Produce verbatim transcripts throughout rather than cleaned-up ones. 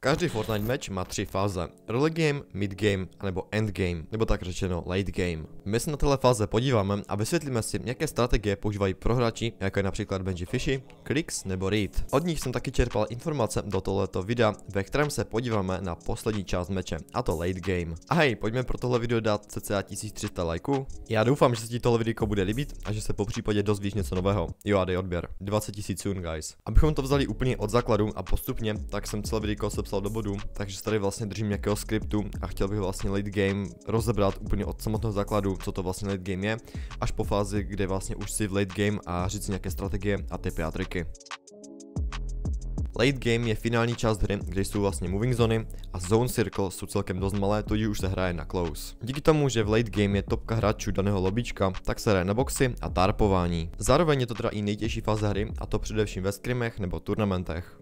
Každý Fortnite match má tři fáze. Early game, mid game, nebo end game, nebo tak řečeno late game. My se na téhle fáze podíváme a vysvětlíme si, jaké strategie používají prohráči, jako je například Benji Fishy, Krix nebo Reed. Od nich jsem taky čerpal informace do tohoto videa, ve kterém se podíváme na poslední část meče, a to late game. A hej, pojďme pro tohle video dát cca tisíc tři sta lajků. Já doufám, že se ti tohle video bude líbit a že se po případě dozvíš něco nového. Jo a dej odběr. dvacet tisíc soon, guys. Abychom to vzali úplně od základu a postupně, tak jsem celé video sepsal do bodu, takže tady vlastně držím nějakého skriptu a chtěl bych vlastně late game rozebrat úplně od samotného základu, co to vlastně late game je, až po fázi, kde vlastně už si v late game a říct si nějaké strategie a tipy a triky. Late game je finální část hry, kde jsou vlastně moving zóny a zone circle jsou celkem dost malé, tudíž už se hraje na close. Díky tomu, že v late game je topka hráčů daného lobíčka, tak se hraje na boxy a tarpování. Zároveň je to teda i nejtěžší fáze hry, a to především ve scrimech nebo turnamentech.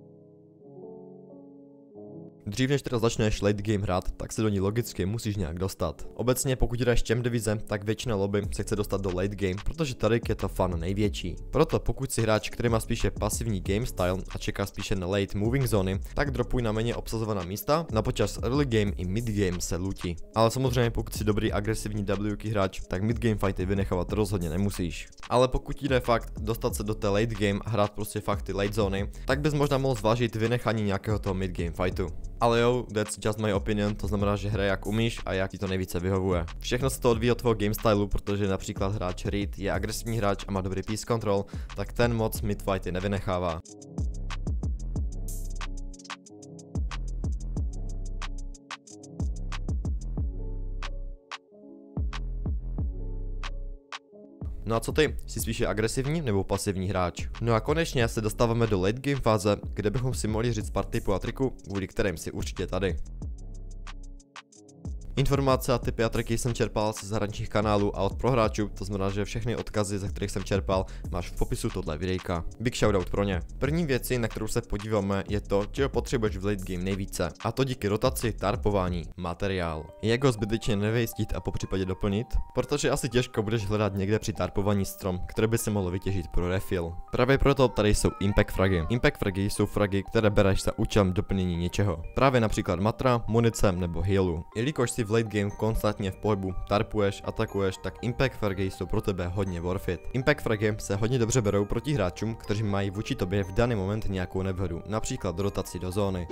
Dřív než teda začneš late game hrát, tak se do ní logicky musíš nějak dostat. Obecně pokud jdeš těm divize, tak většina lobby se chce dostat do late game, protože tady je to fun největší. Proto pokud si hráč, který má spíše pasivní game style a čeká spíše na late moving zóny, tak dropuj na méně obsazovaná místa, na počas early game i mid game se lutí. Ale samozřejmě pokud si dobrý agresivní W K hráč, tak mid game fighty vynechávat rozhodně nemusíš. Ale pokud jde fakt dostat se do té late game a hrát prostě fakt ty late zóny, tak bys možná mohl zvážit vynechání nějakého toho mid game fightu. Ale jo, that's just my opinion, to znamená, že hraje jak umíš a jak ti to nejvíce vyhovuje. Všechno se to odvíjí od tvého game stylu, protože například hráč Reed je agresivní hráč a má dobrý peace control, tak ten moc mid fighty nevynechává. No a co ty? Jsi spíše agresivní nebo pasivní hráč? No a konečně se dostáváme do late game fáze, kde bychom si mohli říct pár tipů a triků, kvůli kterým si určitě tady. Informace a tipy a triky jsem čerpal ze zahraničních kanálů a od prohráčů, to znamená, že všechny odkazy, ze kterých jsem čerpal, máš v popisu tohle videjka. Big shoutout pro ně. První věci, na kterou se podíváme, je to, čeho potřebuješ v late game nejvíce. A to díky rotaci, tarpování, materiál. Jak ho zbytečně nevejstit a popřípadě doplnit, protože asi těžko budeš hledat někde při tarpování strom, které by se mohlo vytěžit pro refill. Právě proto tady jsou impact fragy. Impact fragy jsou fragy, které bereš za účelem doplnění něčeho. Právě například matra, munice nebo healu. Jelikož si v late game konstantně v pohybu, tarpuješ, atakuješ, tak impact fragy jsou pro tebe hodně worth it. Impact fragy se hodně dobře berou proti hráčům, kteří mají vůči tobě v daný moment nějakou nevýhodu, například rotaci do zóny.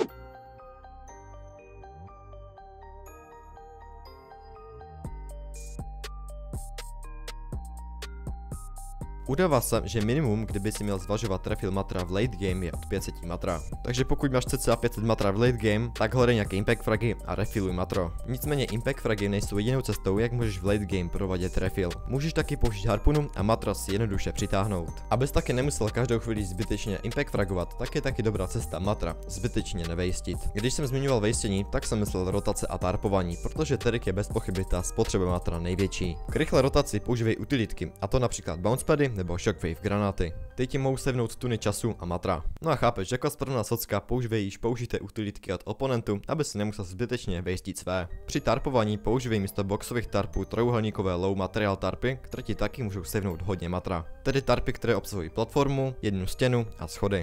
Udává se, že minimum, kdyby si měl zvažovat refill matra v late game, je od pět set matra. Takže pokud máš cca pět set matra v late game, tak hledej nějaké impact fragy a refilluj matro. Nicméně impact fragy nejsou jedinou cestou, jak můžeš v late game provádět refill. Můžeš taky použít harpunu a matra si jednoduše přitáhnout. Abys taky nemusel každou chvíli zbytečně impact fragovat, tak je taky dobrá cesta matra zbytečně nevejstit. Když jsem zmiňoval vejstění, tak jsem myslel rotace a tarpování, protože tady je bez pochyby ta spotřeba matra největší. K rychlé rotaci používej utilitky, a to například bouncepady nebo shockwave granáty. Ty ti mohou sevnout tuny času a matra. No a chápeš, jako správná socka používej již použité utilitky od oponentu, aby si nemusel zbytečně vejstit své. Při tarpování používej místo boxových tarpů trojuhelníkové low material tarpy, které ti taky můžou sevnout hodně matra. Tedy tarpy, které obsahují platformu, jednu stěnu a schody.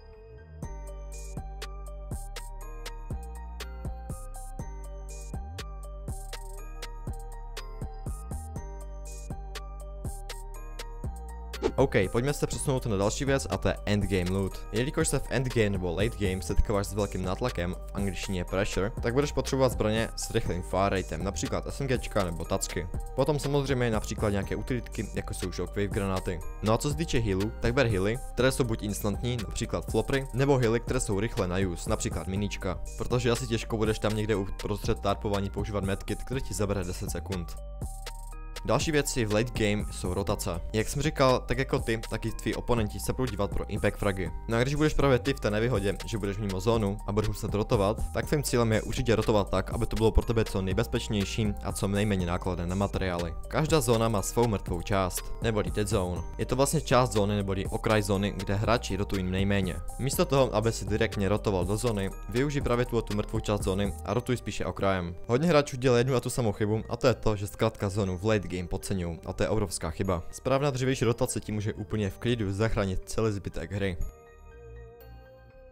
OK, pojďme se přesunout na další věc, a to je endgame loot. Jelikož se v endgame nebo late game setkáváš s velkým nátlakem, v angličtině pressure, tak budeš potřebovat zbraně s rychlým fire ratem, například SMGčka nebo tacky. Potom samozřejmě například nějaké utilitky, jako jsou shockwave granáty. No a co se týče healu, tak ber healy, které jsou buď instantní, například flopry, nebo healy, které jsou rychle na use, například minička. Protože asi těžko budeš tam někde uprostřed tarpování používat medkit, který ti zabere deset sekund. Další věci v late game jsou rotace. Jak jsem říkal, tak jako ty, tak i tví oponenti se budou dívat pro impact fragy. No a když budeš právě ty v té nevýhodě, že budeš mimo zónu a budeš muset rotovat, tak tvým cílem je určitě rotovat tak, aby to bylo pro tebe co nejbezpečnější a co nejméně nákladné na materiály. Každá zóna má svou mrtvou část, neboli dead zone. Je to vlastně část zóny neboli okraj zóny, kde hráči rotují nejméně. Místo toho, aby si direktně rotoval do zóny, využij právě tu, tu mrtvou část zóny a rotuj spíše okrajem. Hodně hráčů dělá jednu a tu samou chybu, a to je to, že zkrátka zónu v late game podceňují, a to je obrovská chyba. Správná dřívější rotace ti může úplně v klidu zachránit celý zbytek hry.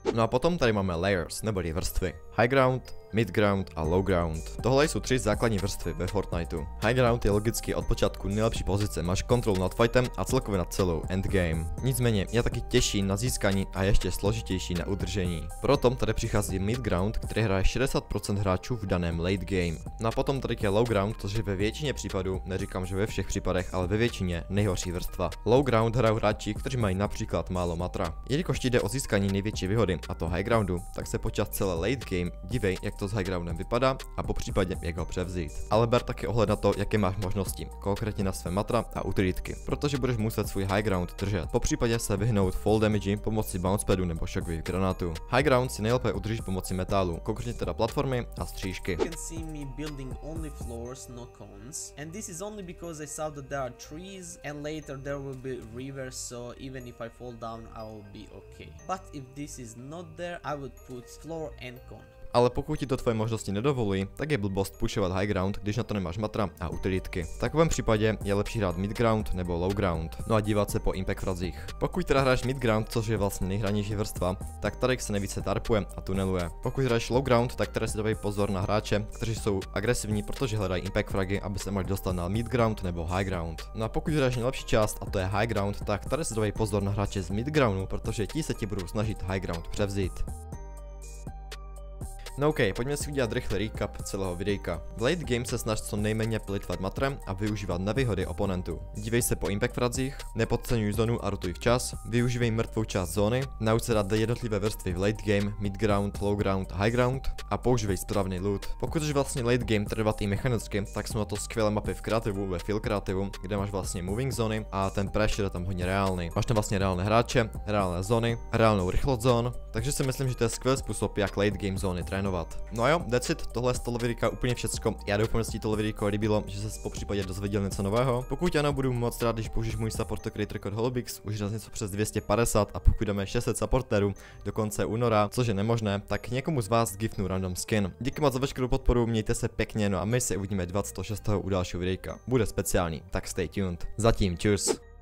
No a potom tady máme layers, neboli vrstvy. High ground, mid ground a low ground. Tohle jsou tři základní vrstvy ve Fortniteu. High ground je logicky od počátku nejlepší pozice, máš kontrolu nad fightem a celkově nad celou endgame. Nicméně je taky těžší na získání a ještě složitější na udržení. Proto tady přichází mid ground, který hraje šedesát procent hráčů v daném late game. No a potom tady je low ground, což je ve většině případů, neříkám, že ve všech případech, ale ve většině nejhorší vrstva. Low ground hrají hráči, kteří mají například málo matra. Jelikož jde o získání největší výhody, a to high groundu, tak se počas celé late game dívej, jak to s high groundem vypadá a po případě jak ho převzít. Ale ber taky ohled na to, jaké máš možnosti, konkrétně na své matra a utilitky, protože budeš muset svůj high ground držet. Po případě se vyhnout fall damage pomocí bounce padu nebo shockwave granátu. High ground si nejlépe udržíš pomocí metálu, konkrétně teda platformy a střížky. You can see me building only floors, no cones, and this is only because I saw that there are trees and later there will be rivers, so even if I fall down I will be okay. But if this is not there, I would put floor and cone. Ale pokud ti to tvoje možnosti nedovolí, tak je blbost pushovat high ground, když na to nemáš matra a utilitky. V takovém případě je lepší hrát mid ground nebo low ground, no a dívat se po impact frazích. Pokud teda hraješ mid ground, což je vlastně nejhranější vrstva, tak tady se nejvíce tarpuje a tuneluje. Pokud hraješ low ground, tak tady si dávej pozor na hráče, kteří jsou agresivní, protože hledají impact fragy, aby se mohli dostat na mid ground nebo high ground. No a pokud hraješ nejlepší část, a to je high ground, tak tady si dávej pozor na hráče z mid groundu, protože ti se ti budou snažit high ground převzít. No ok, pojďme si udělat rychlý recap celého videjka. V late game se snaž co nejméně plitvat matrem a využívat nevýhody oponentů. Dívej se po impact fradzích, nepodceňuj zónu a rotuj včas, využívej mrtvou část zóny, nauč se dát jednotlivé vrstvy v late game, mid ground, low ground, high ground a používej správný loot. Pokud jsi vlastně late game trvat i mechanicky, tak jsou na to skvělé mapy v kreativu, ve field kreativu, kde máš vlastně moving zóny a ten pressure je tam hodně reálný. Máš tam vlastně reálné hráče, reálné zóny, reálnou rychlost zón, takže si myslím, že to je skvělý způsob, jak late game zóny trénovat. No a jo, that's it, tohle je z toho videa úplně všecko. Já doufám, že si tohle video líbilo, že se po případě dozvěděl něco nového. Pokud ano, budu moc rád, když použiješ můj support creator code Holobix, už raz něco přes dvě stě padesát a pokud dáme šest set supporterů do konce února, což je nemožné, tak někomu z vás giftnu random skin. Díky moc za veškerou podporu, mějte se pěkně, no a my se uvidíme dvacátého šestého u dalšího videjka. Bude speciální, tak stay tuned. Zatím, čus.